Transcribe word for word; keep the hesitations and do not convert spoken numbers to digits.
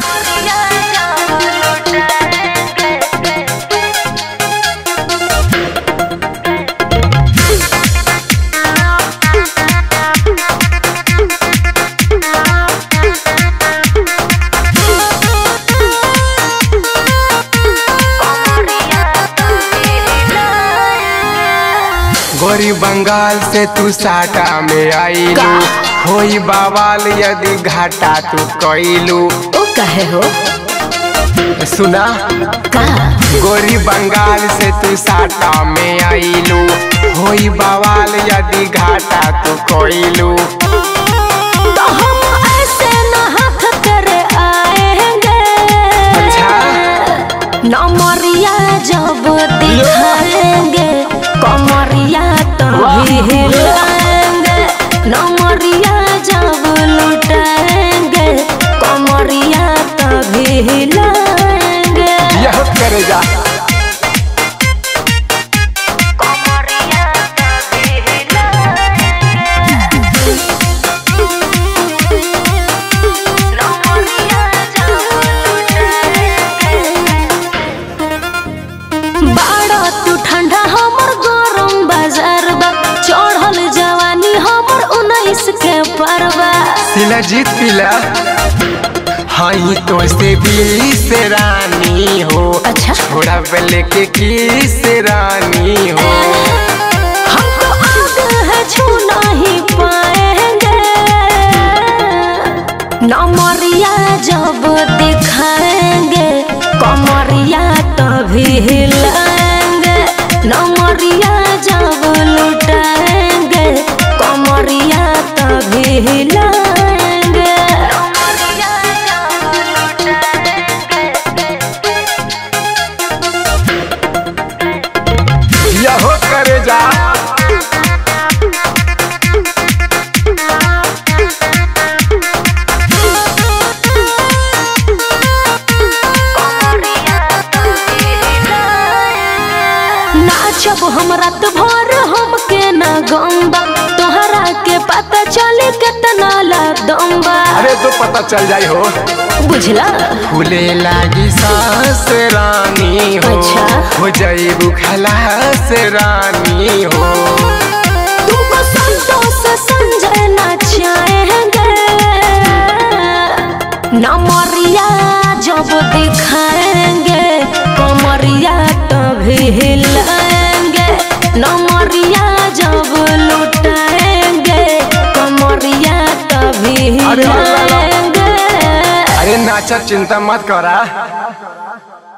गोरी बंगाल से तू साटा में आईलू, होई बवाल यदि घाटा तू कइलू। ओ कहे हो सुना का? गोरी बंगाल से तू साटा में आईलू, होई बवाल यदि घाटा तू कइलू। तो हम ऐसे न हाथ करे आएंगे। अच्छा नमरिया जब दिखाएंगे कमरिया तभी हिलाएंगे। नमरिया जब लुटाएंगे कमरिया तभी हिलाएंगे। यह करेगा कमरिया तभी हिलाएंगे। नमरिया जब लुटाएंगे। बाड़ा तू ठंडा हमर गरम बाजार बा, चढ़ल जवानी हमर उन्नीस के परवा। सिला जीत पिला हाई तो से बीस रानी हो। अच्छा छोड़ा पहले के किस रानी हो। हमको आग है छू नहीं पाएंगे। नमरिया जब दिखाएंगे कमरिया तभी हिलाएंगे। नमरिया जब लुटाएंगे कमरिया तभी हिलाएंगे। नमरिया जब लुटाएंगे। यह करे जा नाचब हम रात भर हमके न गम्बा, तोहरा के पता चले कितना दम्बा। अरे तो पता चल जाई हो। बुझला फूले लागी सास रानी हो। अच्छा हो जाई बुखलास रानी हो। तुमको संतोष संजय नचाएंगे। नमरिया जब दिखाएंगे कमरिया तभी हिलाएंगे। नमरिया जब लुटाएंगे कमरिया तभी हिलाएंगे। अरे नाचा चिंता मत करा।